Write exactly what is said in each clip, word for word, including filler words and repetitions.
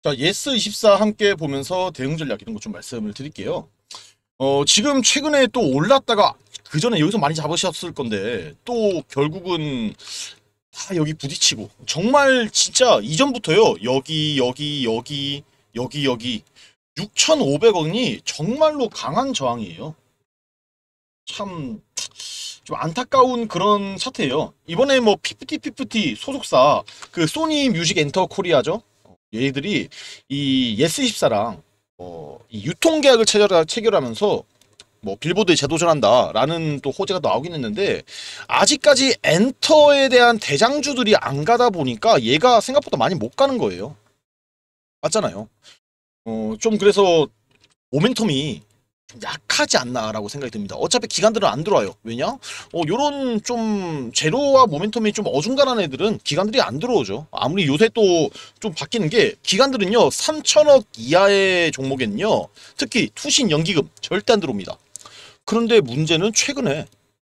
자, 예스24 함께 보면서 대응 전략 이런 거 좀 말씀을 드릴게요. 어, 지금 최근에 또 올랐다가 그 전에 여기서 많이 잡으셨을 건데 또 결국은 다 여기 부딪히고 정말 진짜 이전부터요. 여기 여기 여기 여기 여기 육천오백 원이 정말로 강한 저항이에요. 참 좀 안타까운 그런 차트예요. 이번에 뭐 피프티 피프티 소속사 그 소니 뮤직 엔터 코리아죠. 얘들이 이 예스이십사랑 어, 이 유통계약을 체결하, 체결하면서 뭐 빌보드에 재도전한다라는 또 호재가 나오긴 했는데 아직까지 엔터에 대한 대장주들이 안 가다 보니까 얘가 생각보다 많이 못 가는 거예요. 맞잖아요. 어, 좀 그래서 모멘텀이 좀 약하지 않나라고 생각이 듭니다. 어차피 기관들은 안 들어와요. 왜냐? 어, 요런 좀 재료와 모멘텀이 좀 어중간한 애들은 기관들이 안 들어오죠. 아무리 요새 또 좀 바뀌는 게 기관들은요 삼천억 이하의 종목에는요 특히 투신 연기금 절대 안 들어옵니다. 그런데 문제는 최근에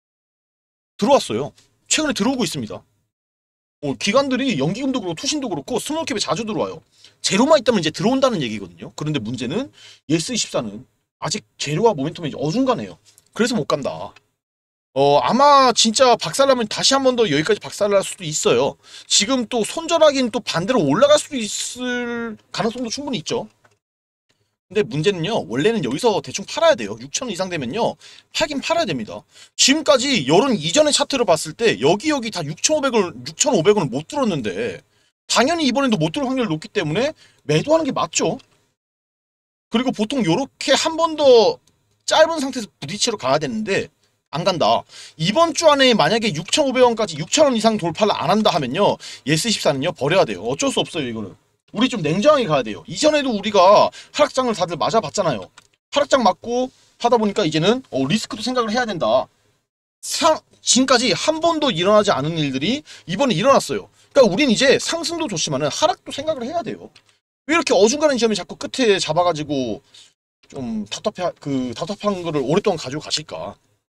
들어왔어요. 최근에 들어오고 있습니다. 어, 기관들이 연기금도 그렇고 투신도 그렇고 스몰캡에 자주 들어와요. 재료만 있다면 이제 들어온다는 얘기거든요. 그런데 문제는 예스이십사는 아직 재료와 모멘텀이 어중간해요. 그래서 못 간다. 어, 아마 진짜 박살나면 다시 한 번 더 여기까지 박살날 수도 있어요. 지금 또 손절하긴 또 반대로 올라갈 수도 있을 가능성도 충분히 있죠. 근데 문제는요, 원래는 여기서 대충 팔아야 돼요. 육천 원 이상 되면요, 팔긴 팔아야 됩니다. 지금까지 열흘 이전의 차트를 봤을 때 여기 여기 다 육천오백 원, 육천오백 원을 못 들었는데 당연히 이번에도 못 들을 확률이 높기 때문에 매도하는 게 맞죠. 그리고 보통 요렇게 한 번 더 짧은 상태에서 부딪히러 가야 되는데 안 간다. 이번 주 안에 만약에 육천오백 원까지 육천 원 이상 돌파를 안 한다 하면요 예스이십사는요 버려야 돼요. 어쩔 수 없어요. 이거는 우리 좀 냉정하게 가야 돼요. 이전에도 우리가 하락장을 다들 맞아봤잖아요. 하락장 맞고 하다 보니까 이제는 어, 리스크도 생각을 해야 된다. 상, 지금까지 한 번도 일어나지 않은 일들이 이번에 일어났어요. 그러니까 우린 이제 상승도 좋지만은 하락도 생각을 해야 돼요. 왜 이렇게 어중간한 시험이 자꾸 끝에 잡아가지고 좀 답답해, 그 답답한 거를 오랫동안 가지고 가실까?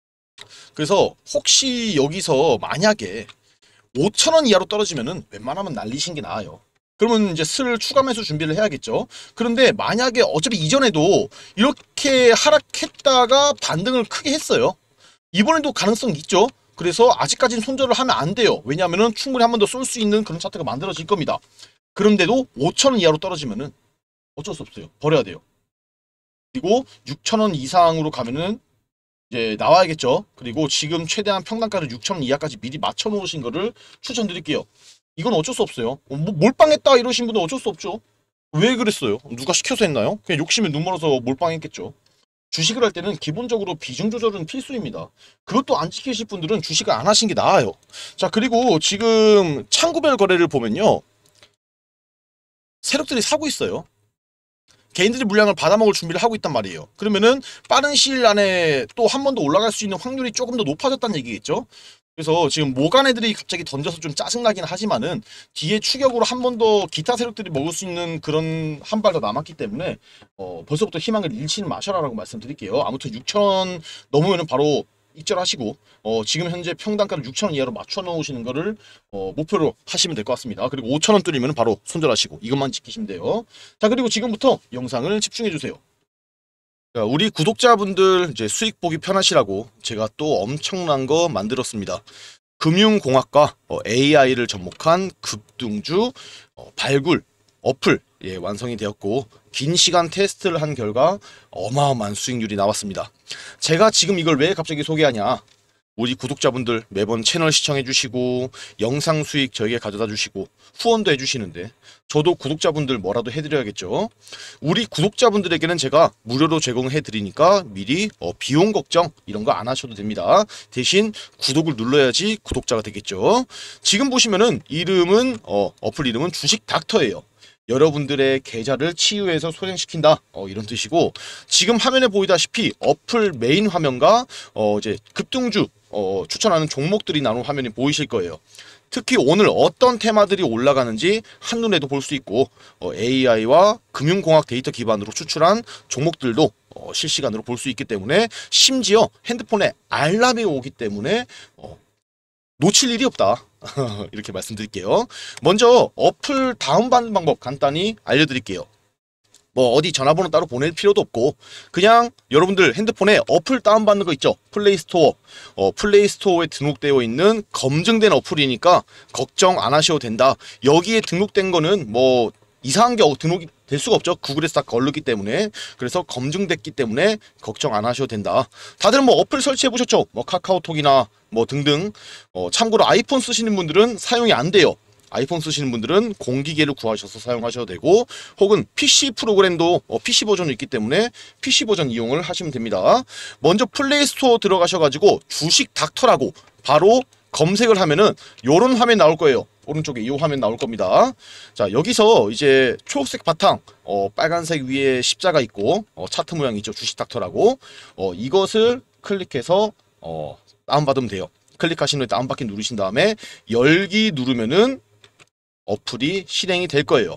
그래서 혹시 여기서 만약에 오천 원 이하로 떨어지면은 웬만하면 날리신 게 나아요. 그러면 이제 슬 추가 매수 준비를 해야겠죠. 그런데 만약에 어차피 이전에도 이렇게 하락했다가 반등을 크게 했어요. 이번에도 가능성이 있죠. 그래서 아직까지는 손절을 하면 안 돼요. 왜냐하면 충분히 한 번 더 쏠 수 있는 그런 차트가 만들어질 겁니다. 그런데도 오천 원 이하로 떨어지면은 어쩔 수 없어요. 버려야 돼요. 그리고 육천 원 이상으로 가면은 이제 나와야겠죠. 그리고 지금 최대한 평단가를 육천 원 이하까지 미리 맞춰 놓으신 거를 추천드릴게요. 이건 어쩔 수 없어요. 어, 뭐 몰빵했다 이러신 분은 어쩔 수 없죠. 왜 그랬어요? 누가 시켜서 했나요? 그냥 욕심에 눈 멀어서 몰빵했겠죠. 주식을 할 때는 기본적으로 비중 조절은 필수입니다. 그것도 안 지키실 분들은 주식을 안 하신 게 나아요. 자, 그리고 지금 창구별 거래를 보면요. 세력들이 사고 있어요. 개인들이 물량을 받아먹을 준비를 하고 있단 말이에요. 그러면은 빠른 시일 안에 또 한 번 더 올라갈 수 있는 확률이 조금 더 높아졌다는 얘기겠죠. 그래서 지금 모간 애들이 갑자기 던져서 좀 짜증나긴 하지만은 뒤에 추격으로 한 번 더 기타 세력들이 먹을 수 있는 그런 한 발 더 남았기 때문에 어 벌써부터 희망을 잃지는 마셔라라고 말씀드릴게요. 아무튼 육천 원 넘으면은 바로 익절하시고 어 지금 현재 평단가를 육천 원 이하로 맞춰 놓으시는 거를 어 목표로 하시면 될 것 같습니다. 그리고 오천 원 뚫리면 바로 손절하시고 이것만 지키시면 돼요. 자, 그리고 지금부터 영상을 집중해 주세요. 자, 우리 구독자분들 이제 수익 보기 편하시라고 제가 또 엄청난 거 만들었습니다. 금융공학과 어, 에이아이를 접목한 급등주 어, 발굴 어플 예, 완성이 되었고 긴 시간 테스트를 한 결과 어마어마한 수익률이 나왔습니다. 제가 지금 이걸 왜 갑자기 소개하냐? 우리 구독자분들 매번 채널 시청해주시고 영상 수익 저에게 가져다 주시고 후원도 해주시는데 저도 구독자분들 뭐라도 해드려야겠죠. 우리 구독자분들에게는 제가 무료로 제공해드리니까 미리 어, 비용 걱정 이런 거 안 하셔도 됩니다. 대신 구독을 눌러야지 구독자가 되겠죠. 지금 보시면은 이름은 어, 어플 이름은 주식 닥터예요. 여러분들의 계좌를 치유해서 소생시킨다 어, 이런 뜻이고 지금 화면에 보이다시피 어플 메인 화면과 어, 이제 급등주 어, 추천하는 종목들이 나눈 화면이 보이실 거예요. 특히 오늘 어떤 테마들이 올라가는지 한눈에도 볼 수 있고 어, 에이아이와 금융공학 데이터 기반으로 추출한 종목들도 어, 실시간으로 볼 수 있기 때문에 심지어 핸드폰에 알람이 오기 때문에 어, 놓칠 일이 없다. 이렇게 말씀드릴게요. 먼저 어플 다운받는 방법 간단히 알려드릴게요. 뭐 어디 전화번호 따로 보낼 필요도 없고 그냥 여러분들 핸드폰에 어플 다운받는 거 있죠. 플레이스토어. 어, 플레이스토어에 등록되어 있는 검증된 어플이니까 걱정 안 하셔도 된다. 여기에 등록된 거는 뭐 이상한 게 등록이 될 수가 없죠. 구글에서 다 걸르기 때문에. 그래서 검증됐기 때문에 걱정 안 하셔도 된다. 다들 뭐 어플 설치해 보셨죠? 뭐 카카오톡이나 뭐 등등. 어, 참고로 아이폰 쓰시는 분들은 사용이 안 돼요. 아이폰 쓰시는 분들은 공기계를 구하셔서 사용하셔도 되고 혹은 피씨 프로그램도 어, 피씨 버전이 있기 때문에 피씨 버전 이용을 하시면 됩니다. 먼저 플레이스토어 들어가셔가지고 주식 닥터라고 바로 검색을 하면은 요런 화면 나올 거예요. 오른쪽에 이 화면 나올 겁니다. 자, 여기서 이제 초록색 바탕, 어, 빨간색 위에 십자가 있고 어, 차트 모양 있죠. 주식 닥터라고. 어, 이것을 클릭해서 어, 다운받으면 돼요. 클릭하신 후에 다운받기 누르신 다음에 열기 누르면은 어플이 실행이 될 거예요.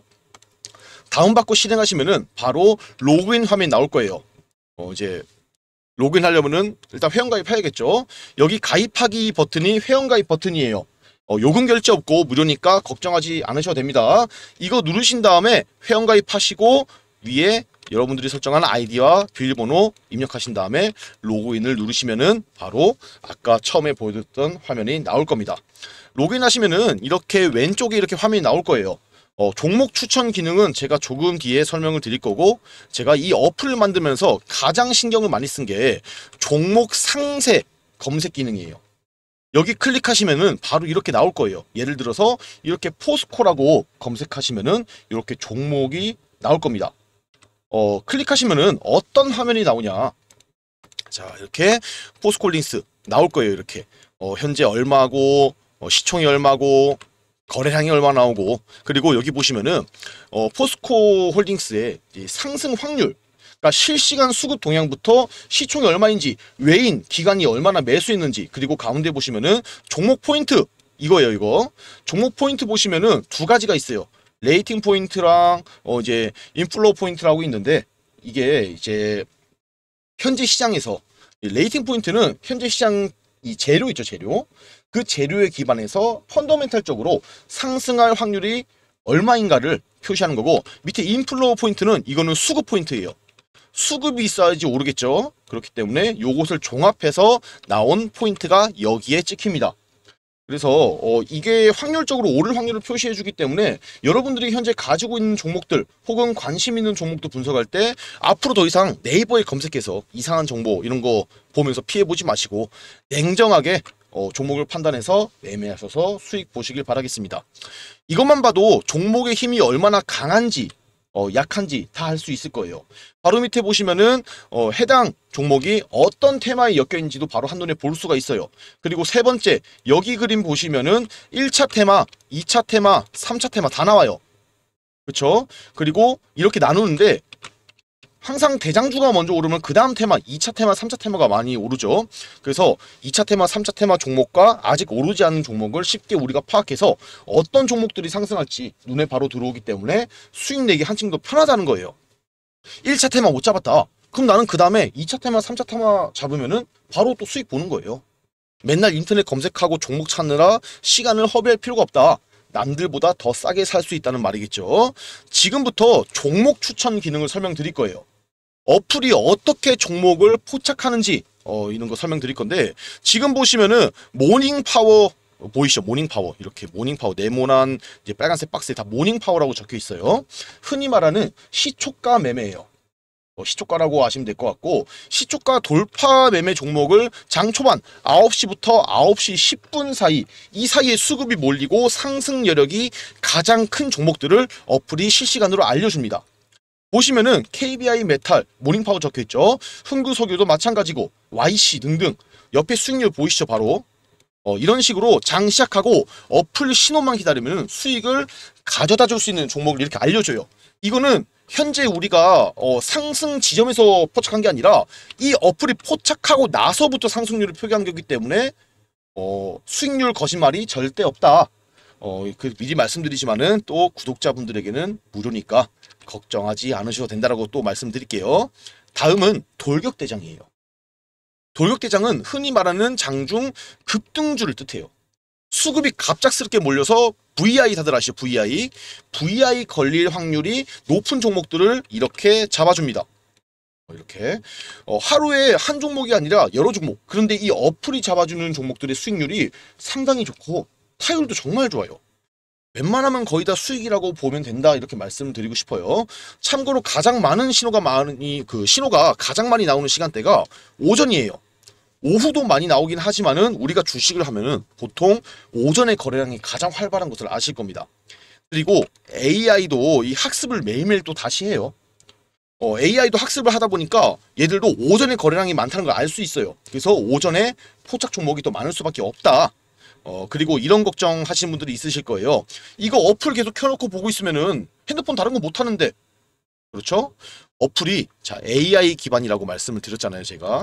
다운받고 실행하시면은 바로 로그인 화면이 나올 거예요. 어, 이제 로그인 하려면은 일단 회원가입 해야겠죠. 여기 가입하기 버튼이 회원가입 버튼이에요. 어, 요금 결제 없고 무료니까 걱정하지 않으셔도 됩니다. 이거 누르신 다음에 회원가입 하시고 위에 여러분들이 설정한 아이디와 비밀번호 입력하신 다음에 로그인을 누르시면은 바로 아까 처음에 보여줬던 화면이 나올 겁니다. 로그인 하시면은 이렇게 왼쪽에 이렇게 화면이 나올 거예요. 어, 종목 추천 기능은 제가 조금 뒤에 설명을 드릴 거고 제가 이 어플을 만들면서 가장 신경을 많이 쓴 게 종목 상세 검색 기능이에요. 여기 클릭하시면은 바로 이렇게 나올 거예요. 예를 들어서 이렇게 포스코라고 검색하시면은 이렇게 종목이 나올 겁니다. 어, 클릭하시면은 어떤 화면이 나오냐. 자, 이렇게 포스코홀딩스 나올 거예요. 이렇게 어, 현재 얼마고 어, 시총이 얼마고 거래량이 얼마 나오고 그리고 여기 보시면은 어, 포스코홀딩스의 상승 확률, 그러니까 실시간 수급 동향부터 시총이 얼마인지, 외인 기간이 얼마나 매수했는지, 그리고 가운데 보시면은 종목 포인트 이거예요. 이거 종목 포인트 보시면은 두 가지가 있어요. 레이팅 포인트랑 어 이제 인플로우 포인트라고 있는데 이게 이제 현재 시장에서 레이팅 포인트는 현재 시장 이 재료 있죠. 재료. 그 재료에 기반해서 펀더멘탈적으로 상승할 확률이 얼마인가를 표시하는 거고 밑에 인플로우 포인트는 이거는 수급 포인트예요. 수급이 있어야지 오르겠죠. 그렇기 때문에 요것을 종합해서 나온 포인트가 여기에 찍힙니다. 그래서 어, 이게 확률적으로 오를 확률을 표시해 주기 때문에 여러분들이 현재 가지고 있는 종목들 혹은 관심 있는 종목도 분석할 때 앞으로 더 이상 네이버에 검색해서 이상한 정보 이런 거 보면서 피해 보지 마시고 냉정하게 어, 종목을 판단해서 매매하셔서 수익 보시길 바라겠습니다. 이것만 봐도 종목의 힘이 얼마나 강한지 어, 약한지 다 알 수 있을 거예요. 바로 밑에 보시면은 어, 해당 종목이 어떤 테마에 엮여 있는지도 바로 한눈에 볼 수가 있어요. 그리고 세 번째 여기 그림 보시면은 일 차 테마, 이 차 테마, 삼 차 테마 다 나와요. 그렇죠? 그리고 이렇게 나누는데 항상 대장주가 먼저 오르면 그 다음 테마, 이 차 테마, 삼 차 테마가 많이 오르죠. 그래서 이 차 테마, 삼 차 테마 종목과 아직 오르지 않은 종목을 쉽게 우리가 파악해서 어떤 종목들이 상승할지 눈에 바로 들어오기 때문에 수익 내기 한층 더 편하다는 거예요. 일 차 테마 못 잡았다. 그럼 나는 그 다음에 이 차 테마, 삼 차 테마 잡으면은 바로 또 수익 보는 거예요. 맨날 인터넷 검색하고 종목 찾느라 시간을 허비할 필요가 없다. 남들보다 더 싸게 살 수 있다는 말이겠죠. 지금부터 종목 추천 기능을 설명드릴 거예요. 어플이 어떻게 종목을 포착하는지 어, 이런 거 설명드릴 건데 지금 보시면은 모닝파워 보이시죠? 모닝파워 이렇게 모닝파워 네모난 이제 빨간색 박스에 다 모닝파워라고 적혀 있어요. 흔히 말하는 시초가 매매예요. 어, 시초가라고 하시면 될 것 같고 시초가 돌파 매매 종목을 장 초반 아홉 시부터 아홉 시 십 분 사이 이 사이에 수급이 몰리고 상승 여력이 가장 큰 종목들을 어플이 실시간으로 알려줍니다. 보시면은 케이비아이 메탈, 모닝파워 적혀있죠. 흥구석유도 마찬가지고 와이씨 등등 옆에 수익률 보이시죠 바로. 어, 이런 식으로 장 시작하고 어플 신호만 기다리면 수익을 가져다 줄 수 있는 종목을 이렇게 알려줘요. 이거는 현재 우리가 어, 상승 지점에서 포착한 게 아니라 이 어플이 포착하고 나서부터 상승률을 표기한 거기 때문에 어, 수익률 거짓말이 절대 없다. 어, 그 미리 말씀드리지만은 또 구독자분들에게는 무료니까 걱정하지 않으셔도 된다라고 또 말씀드릴게요. 다음은 돌격대장이에요. 돌격대장은 흔히 말하는 장중 급등주를 뜻해요. 수급이 갑작스럽게 몰려서 브이아이 다들 아시죠? 브이아이. 브이아이 걸릴 확률이 높은 종목들을 이렇게 잡아줍니다. 이렇게 어, 하루에 한 종목이 아니라 여러 종목. 그런데 이 어플이 잡아주는 종목들의 수익률이 상당히 좋고 타율도 정말 좋아요. 웬만하면 거의 다 수익이라고 보면 된다 이렇게 말씀드리고 싶어요. 참고로 가장 많은 신호가 많이 그 신호가 가장 많이 나오는 시간대가 오전이에요. 오후도 많이 나오긴 하지만은 우리가 주식을 하면은 보통 오전에 거래량이 가장 활발한 것을 아실 겁니다. 그리고 에이아이도 이 학습을 매일매일 또 다시 해요. 어, 에이아이도 학습을 하다 보니까 얘들도 오전에 거래량이 많다는 걸 알 수 있어요. 그래서 오전에 포착 종목이 더 많을 수밖에 없다. 어, 그리고 이런 걱정 하시는 분들이 있으실 거예요. 이거 어플 계속 켜놓고 보고 있으면은 핸드폰 다른 거 못 하는데. 그렇죠? 어플이 자 에이아이 기반이라고 말씀을 드렸잖아요, 제가.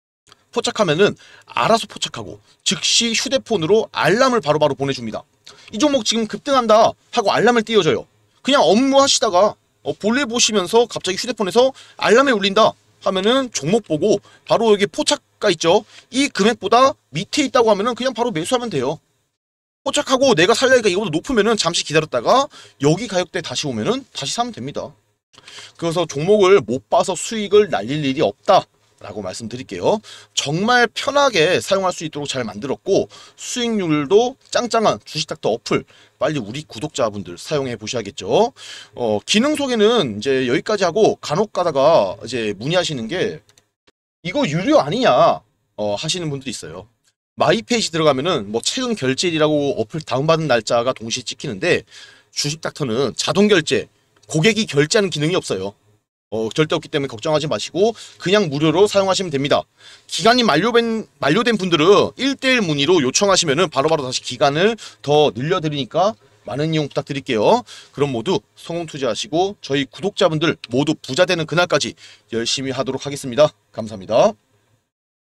포착하면은 알아서 포착하고 즉시 휴대폰으로 알람을 바로바로 보내줍니다. 이 종목 지금 급등한다 하고 알람을 띄워줘요. 그냥 업무하시다가 어, 볼일 보시면서 갑자기 휴대폰에서 알람이 울린다 하면은 종목 보고 바로 여기 포착가 있죠. 이 금액보다 밑에 있다고 하면은 그냥 바로 매수하면 돼요. 포착하고 내가 살려니까 이거보다 높으면은 잠시 기다렸다가 여기 가격대 다시 오면은 다시 사면 됩니다. 그래서 종목을 못 봐서 수익을 날릴 일이 없다 라고 말씀드릴게요. 정말 편하게 사용할 수 있도록 잘 만들었고 수익률도 짱짱한 주식닥터 어플 빨리 우리 구독자분들 사용해 보셔야겠죠. 어, 기능 소개는 이제 여기까지 하고 간혹 가다가 이제 문의하시는 게 이거 유료 아니냐 어, 하시는 분들이 있어요. 마이 페이지 들어가면은 뭐 최근 결제일이라고 어플 다운받은 날짜가 동시에 찍히는데 주식닥터는 자동 결제, 고객이 결제하는 기능이 없어요. 어, 절대 없기 때문에 걱정하지 마시고 그냥 무료로 사용하시면 됩니다. 기간이 만료된, 만료된 분들은 일 대일 문의로 요청하시면 바로바로 다시 기간을 더 늘려드리니까 많은 이용 부탁드릴게요. 그럼 모두 성공 투자하시고 저희 구독자분들 모두 부자 되는 그날까지 열심히 하도록 하겠습니다. 감사합니다.